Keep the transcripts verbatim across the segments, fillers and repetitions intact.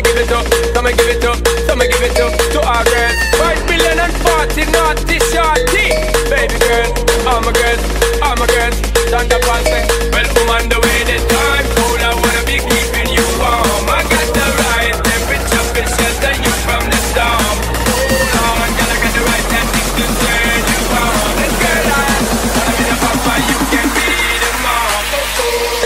give it up, some give it up, some give it up to our girls. Five billion and forty naughty shorty. Baby girl, all my girls, all my girls, stand up and say, well, woman, the way this time cool, I wanna be keeping you warm. I got the right temperature to shelter you from the storm. Hold on, girl, I got the right tactics to turn you on. And girl, I wanna be the papa, you can be the mom. Oh, oh.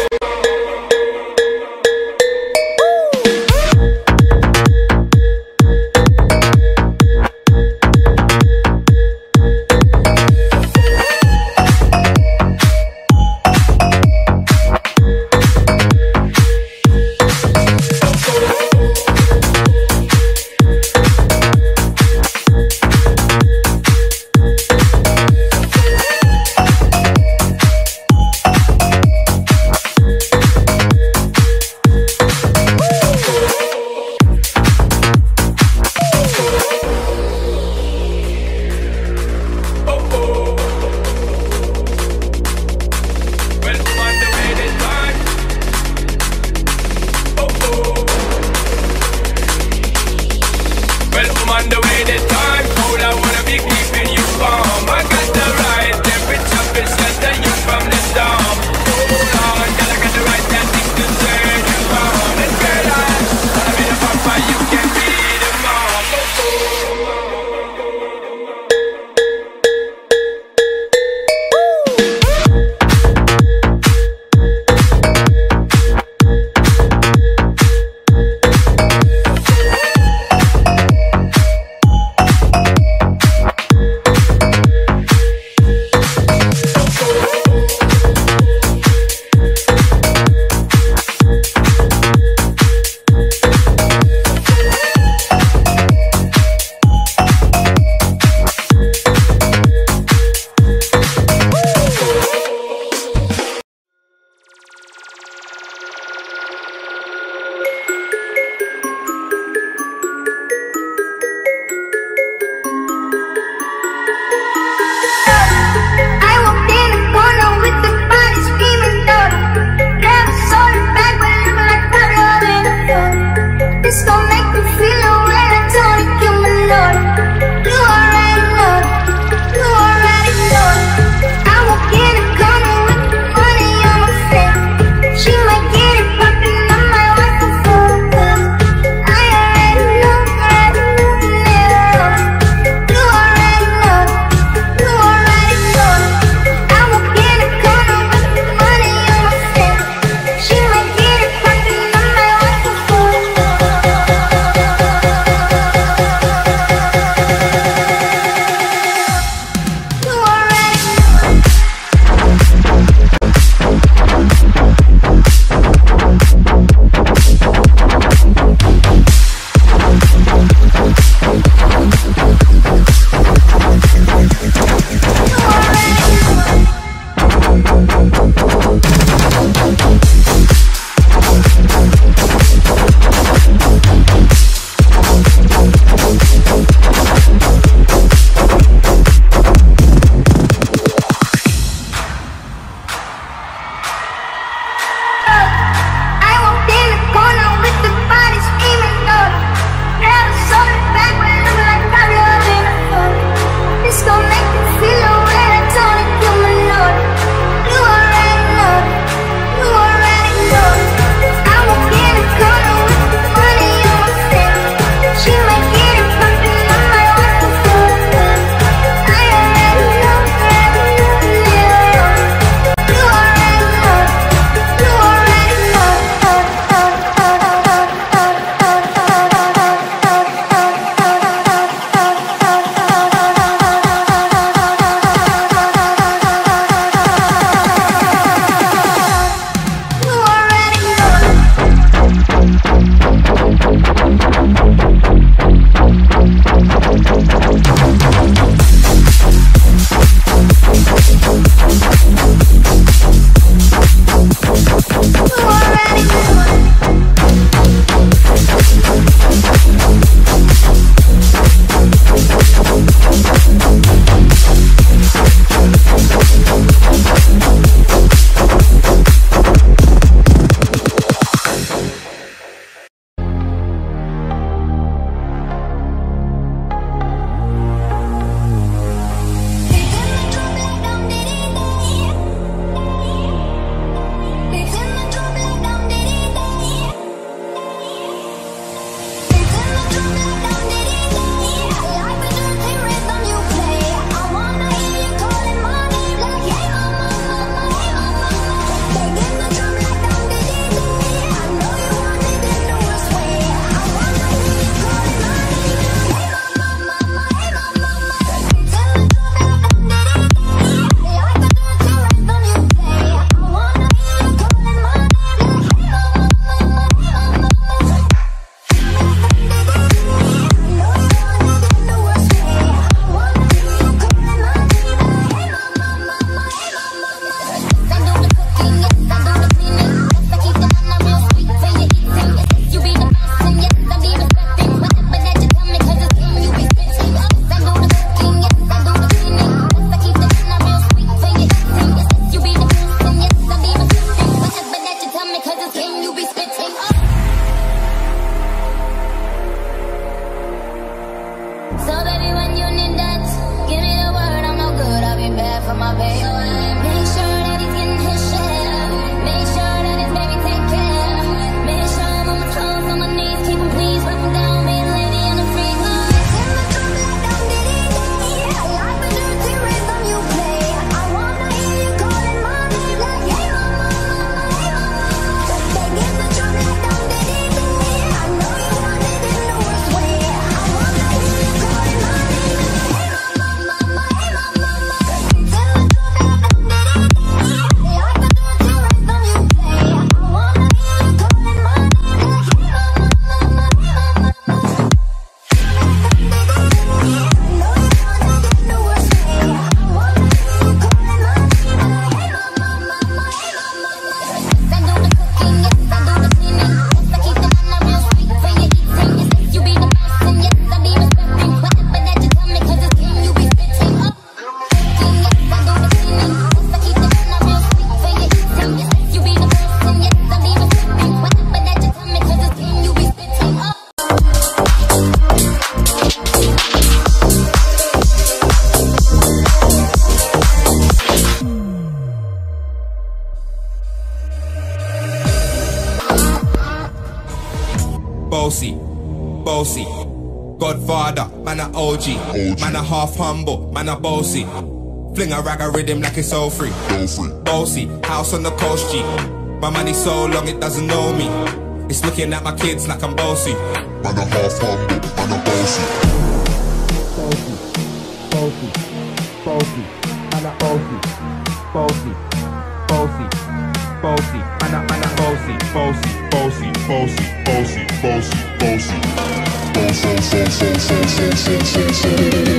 bossy, bossy. Godfather, man a O G, man a half humble, man a bossy. Fling a rag a rhythm like it's all free. Bossy, house on the coast G. My money so long it doesn't know me. It's looking at my kids like I'm bossy. Man a half humble, man a bossy. Bossy, bossy, bossy, man a bossy, bossy, bossy, bossy, man a man a bossy, bossy, bossy, bossy, bossy, bossy, bossy. Bossy, so, so, so, so, so, so, so.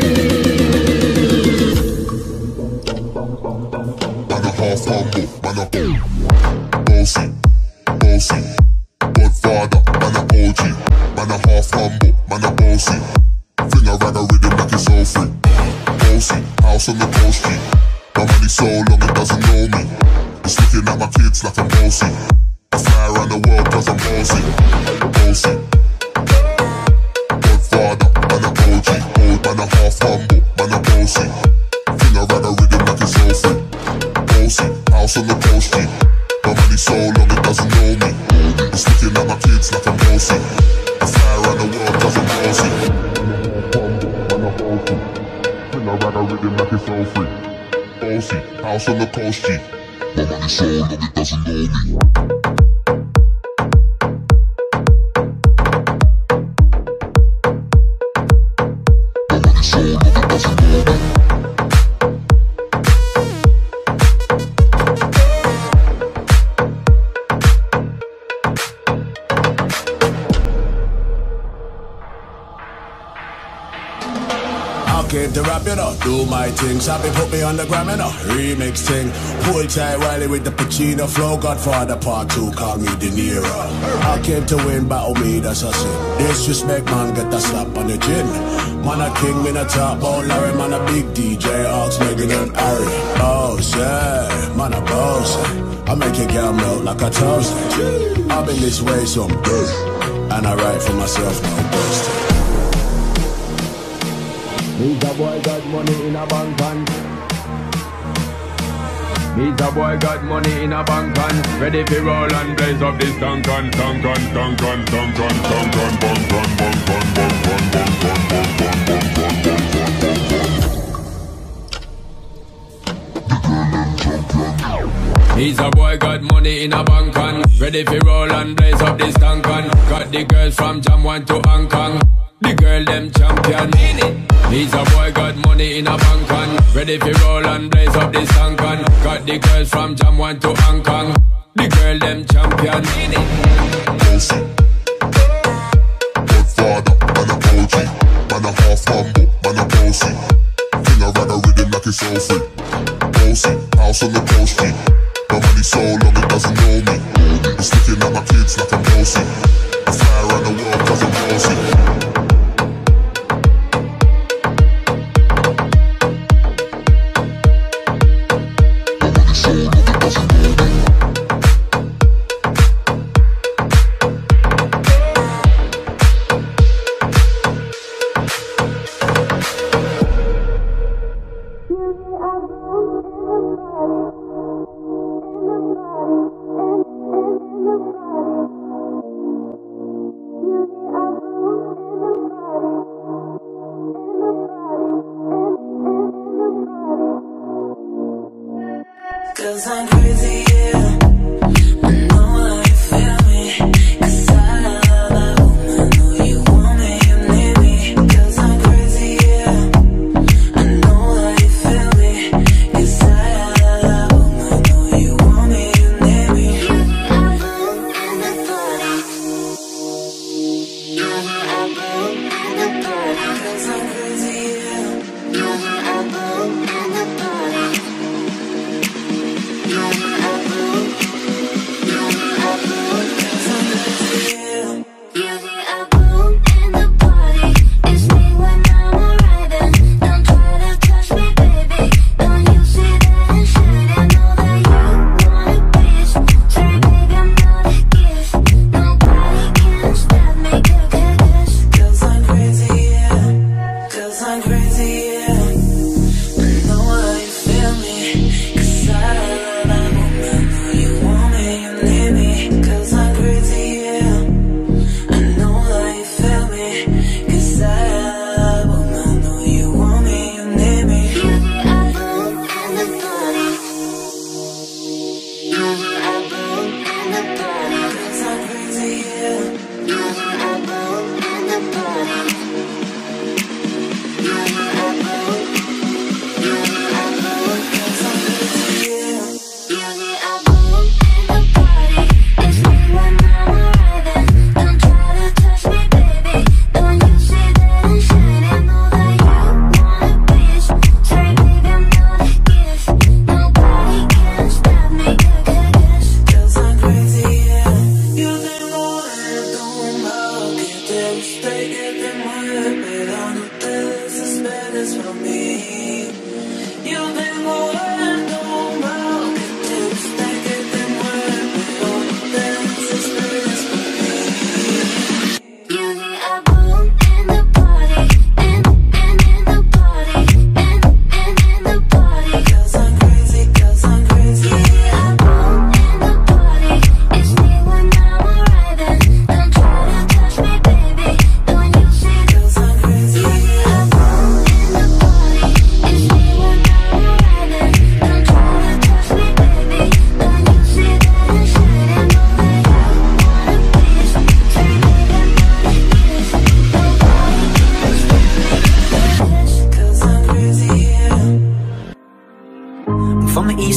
Man a half humble, man a bossy, bossy. Godfather, man a O G, man a half humble, man a bossy. Fling a rag a rhythm like it's all free. Bossy, house on the coast G. My money so long it doesn't know me. It's looking at my kids like I'm bossy. I fly around the world cause I'm bossy. Bossy. Godfather, man a O G, old man a half humble, man a bossy. Fling a rag a rhythm like it's all free. Bossy, house on the coast G. My money so long it doesn't know me. It's looking at my kids like I'm bossy. I fly around the world cause I'm bossy. Man a bossy. Fling a rag a rhythm like it's all free. Bossy, house on the coast G. My money so long it doesn't know me. My money so long it doesn't know me. Came to rap, you know, do my thing. Sabi put me on the gram, you know, remix thing. Pull tight Wiley with the Pacino flow. Godfather part two, call me De Niro. I came to win, battle me, that's a sin. Disrespect, man, get a slap on the chin. Man a king, me a top bowl Larry, man a big D J, Ox, Megan and Harry. Oh, yeah, man a boss. I make your girl melt like a toast. I've been this way some day, and I write for myself, no boast. Me's a boy got money in a bank and Me's a boy got money in a bank and ready for roll and blaze up this tank and tank and tank and tank and tank and bang bang bang bang bang bang bang bang bang bang bang bang. Me's a boy got money in a bank and ready for roll and blaze up this tank and got the girls from Jam one to Hong Kong. The girl them champion. He's a boy got money in a bank and ready for roll and blaze up this tank and got the girls from Jam one to Hong Kong. The girl them champion. Bossy. Godfather, man a O G, man a half humble, man a bossy. Fling a rag a rhythm like it's all free. Bossy, house on the coast G. My money so long it doesn't know me. It's looking at my kids like I'm bossy. I fly around the world cause I'm bossy. Cause I'm crazy, yeah. I know how you feel me. Cause I love that woman. Know you want me, you need me. Cause I'm crazy, yeah. I know how you feel me. Cause I love that woman. Know you want me, you need me. You are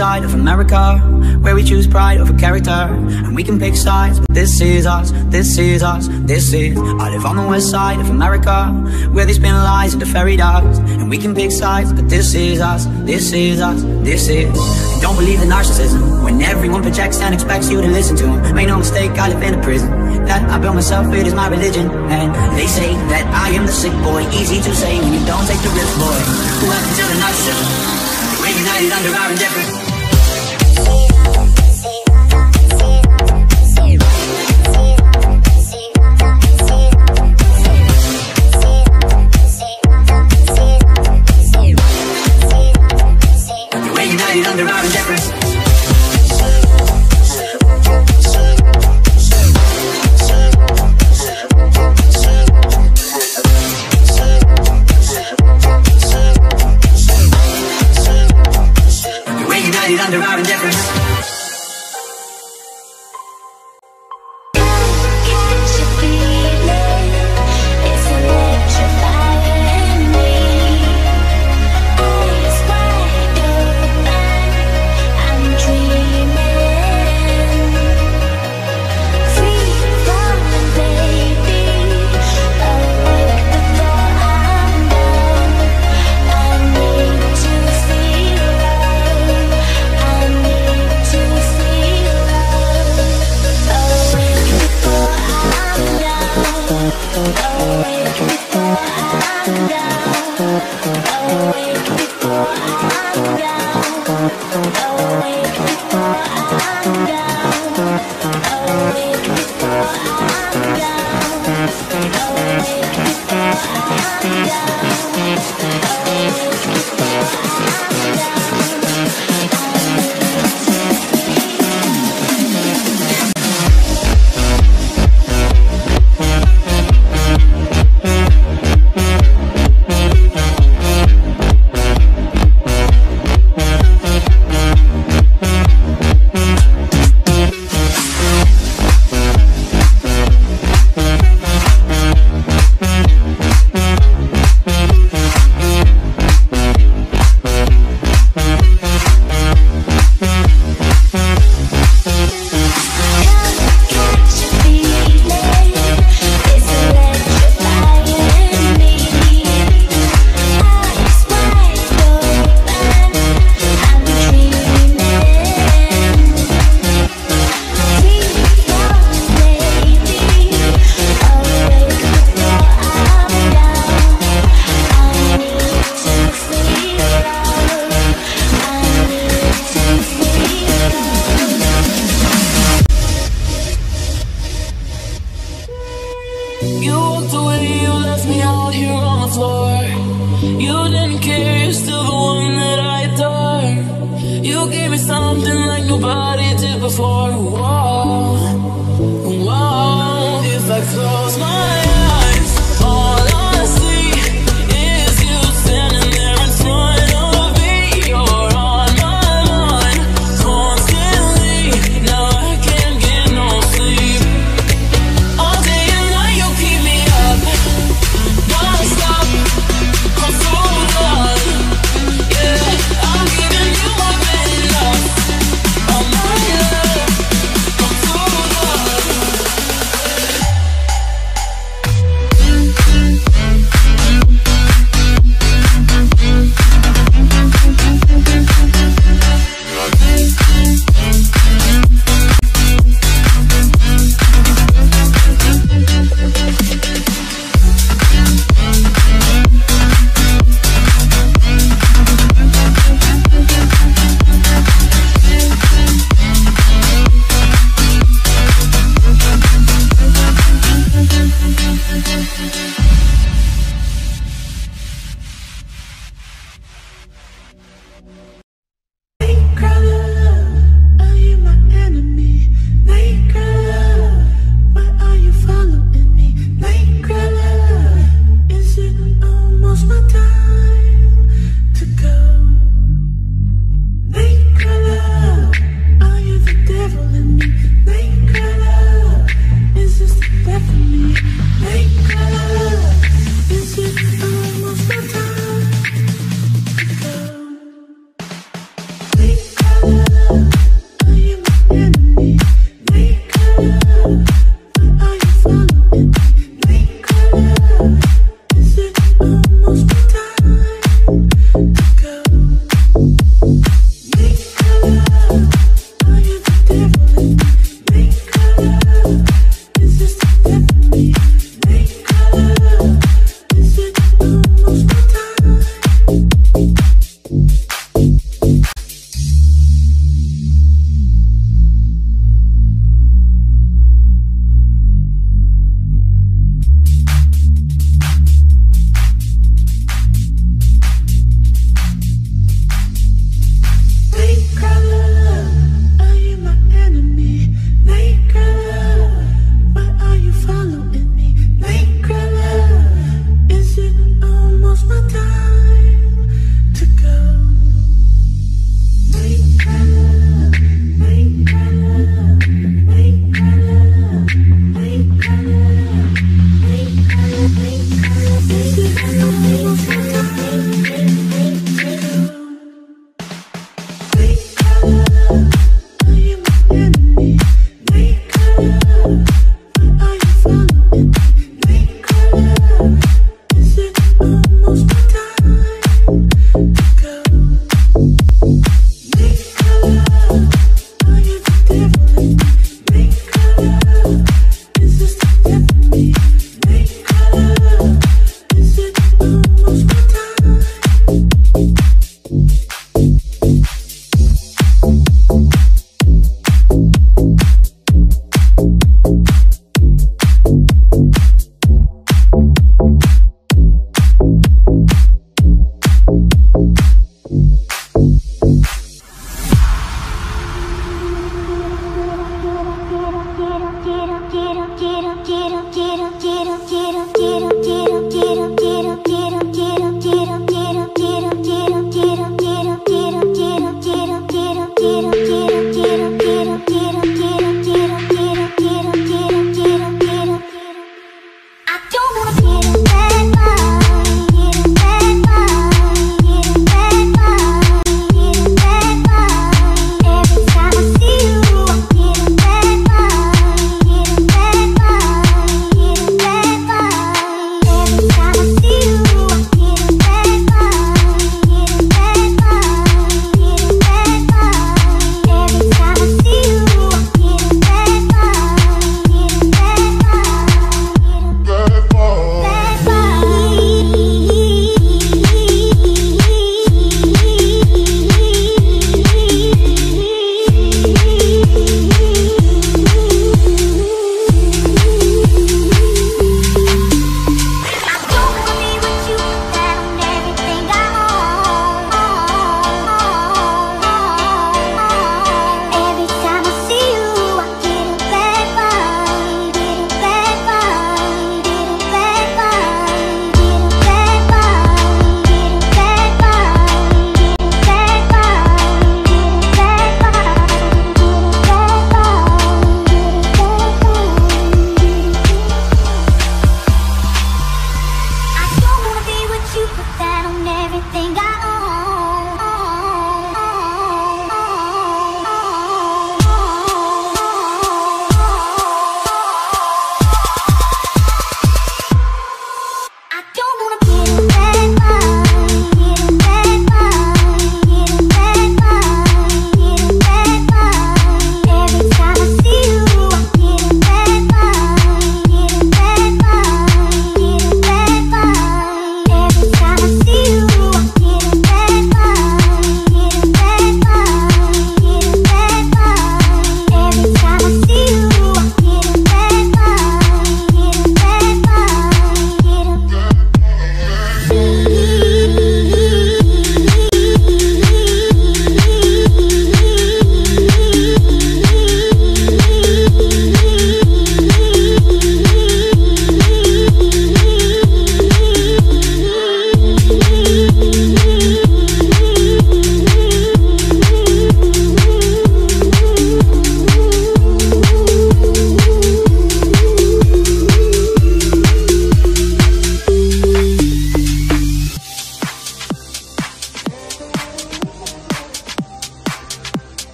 side of America, where we choose pride over character. And we can pick sides, but this is us, this is us, this is. I live on the west side of America, where they spin lies into fairy dust. And we can pick sides, but this is us, this is us, this is. And don't believe the narcissism, when everyone projects and expects you to listen to them. Make no mistake, I live in a prison that I built myself, it is my religion. And they say that I am the sick boy, easy to say when you don't take the risk, boy. Welcome to the narcissism. We're united under our indifference. We're united under our indifference. Under our indifference. I'm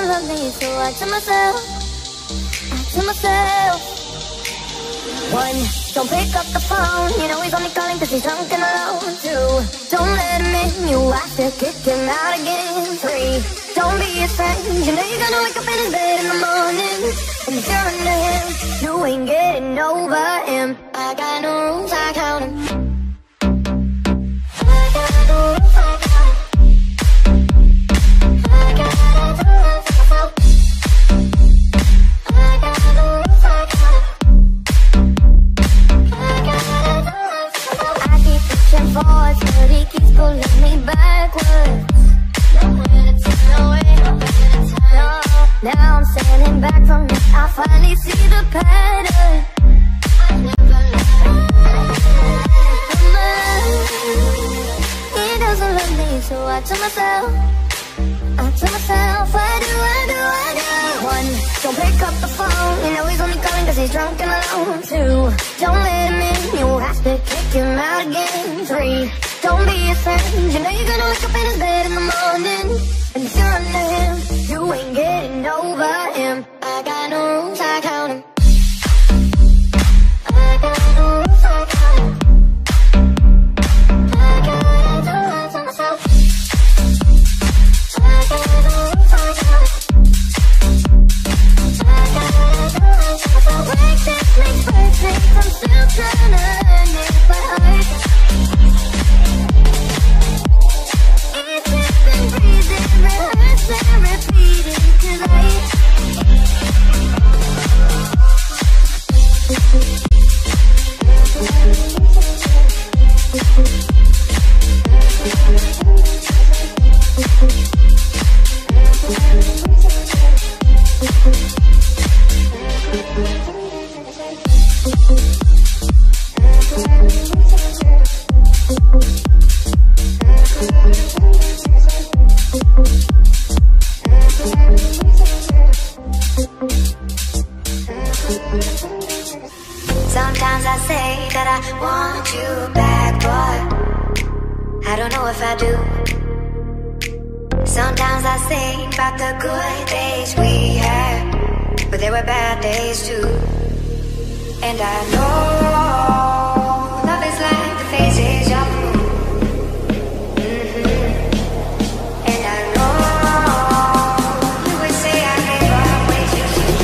love me, so I tell myself, I tell myself. One, don't pick up the phone, you know he's only calling cause he's drunk and alone. Two, don't let him in, you have to kick him out again. Three, don't be his friend, you know you're gonna wake up in his bed in the morning. And if you're under him, you ain't getting over him. I got no rules, I count him. I got no rules, I count him. I got no rules, I count him. I got no rules, I count him. I keep pushing forwards, but he keeps pulling me backwards. Nowhere to turn, nowhere, nowhere to turn. No. Now I'm standing back from it, I finally see the pattern. I never learned. He doesn't love me, so I tell myself, I tell myself, I do, I do, I do. One, don't pick up the phone, you know he's only calling cause he's drunk and alone. Two, don't let him in, you have to kick him out again. Three, don't be his friend, you know you're gonna wake up in his bed in the morning. And if you're under him, you ain't getting over him. I got no rules, I count him. I got no rules, I count him. I gotta do it to myself. I got no rules, I count him. I gotta do it to myself. Like this makes perfect, I'm still trying to earn it by heart. It's just been breathing, rehearsed and repeated, cause I sometimes I say that I want you back, but I don't know if I do. Sometimes I think about the good days we had, but there were bad days too. And I know love is like the phases of the moon. Mm-hmm. And I know you would say I gave up way too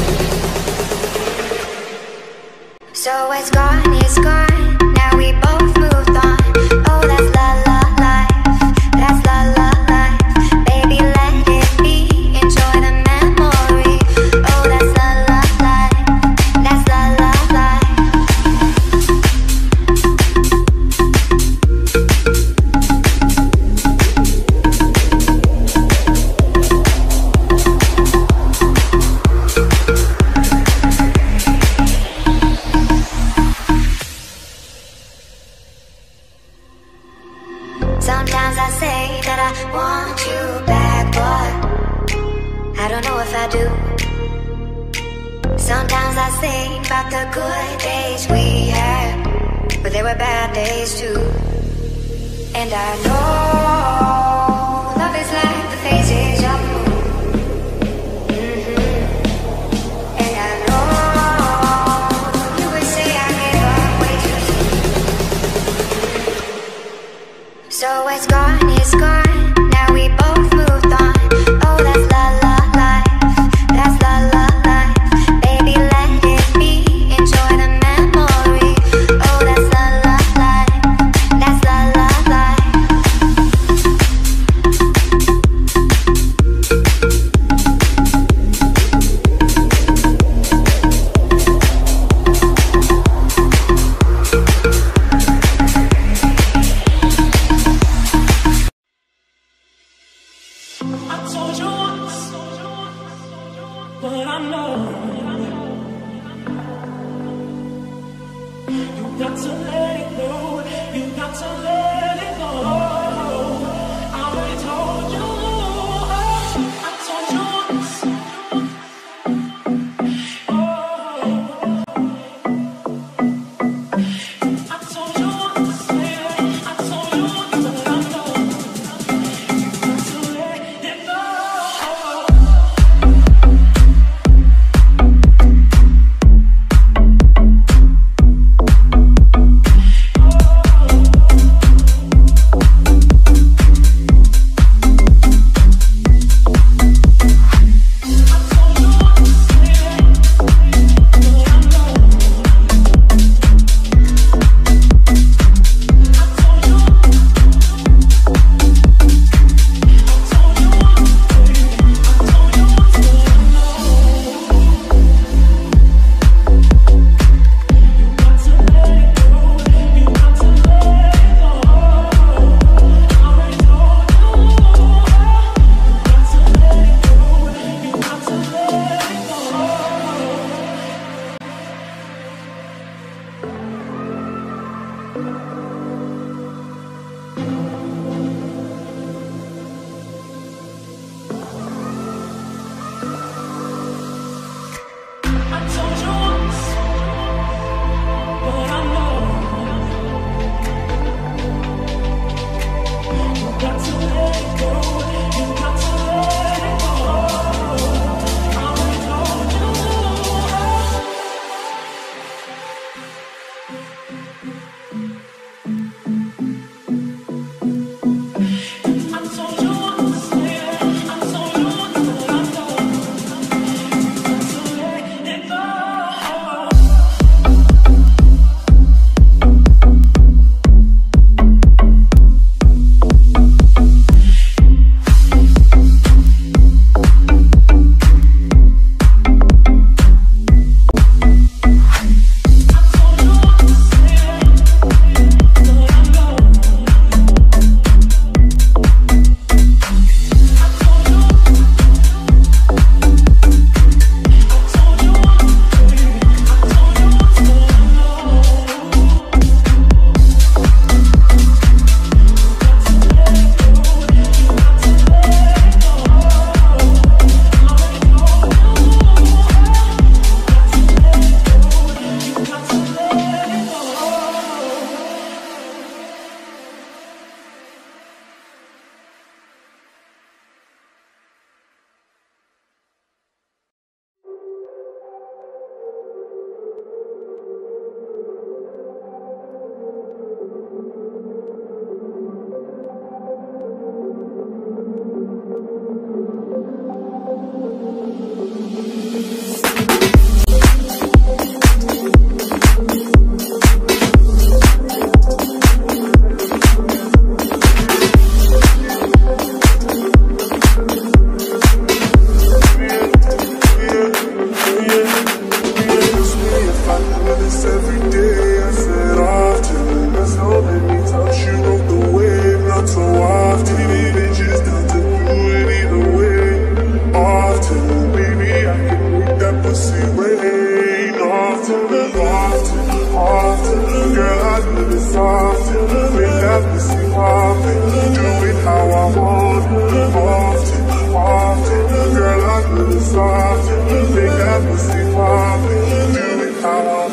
soon. So it's gone, it's gone, now we both moved on. Oh, that's la la life, that's la la life. Baby, let it be, enjoy the memory. Oh, that's la la life, that's la la life. Sometimes I say that I want you back, but I don't know if I do. Sometimes I think about the good days we had, but there were bad days too. And I know love is like the phases of the moon. Mm-hmm. And I know you would say I gave up way too soon. So it's gone, it's gone, now we both moved on. Oh, that's la la life, that's la la life. Baby, let it be, enjoy the memory. Oh, that's la la life, that's la la life. I told you once, but I know you got to let it go. You got to let it go. I already told you. I told you once. Oh, I told you once, baby. I told you once, but I know you got to let it go. put it soft, make that pussy poppin'. Do it how I want it, often, often. Girl, I put it soft, make that pussy poppin'. Do it how I want it.